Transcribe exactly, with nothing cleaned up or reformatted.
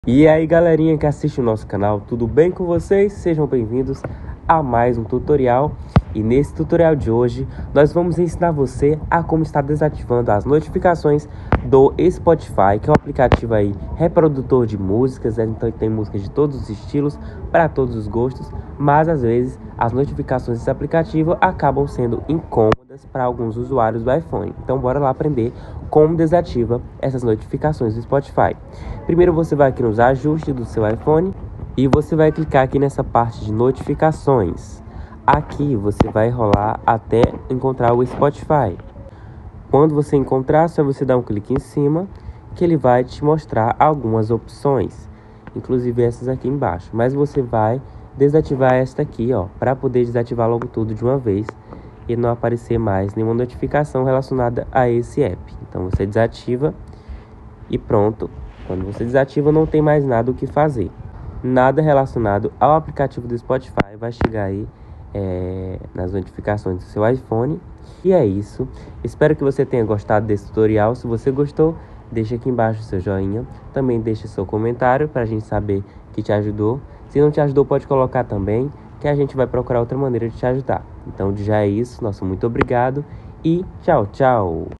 E aí galerinha que assiste o nosso canal, tudo bem com vocês? Sejam bem-vindos a mais um tutorial. E nesse tutorial de hoje, nós vamos ensinar você a como estar desativando as notificações do Spotify, que é um aplicativo aí reprodutor de músicas, né? Então tem músicas de todos os estilos, para todos os gostos, mas às vezes as notificações desse aplicativo acabam sendo incômodas para alguns usuários do iPhone. Então bora lá aprender como desativa essas notificações do Spotify. Primeiro você vai aqui nos ajustes do seu iPhone e você vai clicar aqui nessa parte de notificações. Aqui você vai rolar até encontrar o Spotify. Quando você encontrar, só você dá um clique em cima que ele vai te mostrar algumas opções, inclusive essas aqui embaixo. Mas você vai desativar esta aqui, ó, para poder desativar logo tudo de uma vez e não aparecer mais nenhuma notificação relacionada a esse app. Então você desativa e pronto. Quando você desativa, não tem mais nada o que fazer. Nada relacionado ao aplicativo do Spotify vai chegar aí é, nas notificações do seu iPhone. E é isso. Espero que você tenha gostado desse tutorial. Se você gostou, deixa aqui embaixo o seu joinha. Também deixa seu comentário para a gente saber que te ajudou. Se não te ajudou, pode colocar também, que a gente vai procurar outra maneira de te ajudar. Então já é isso. Nosso muito obrigado e tchau, tchau.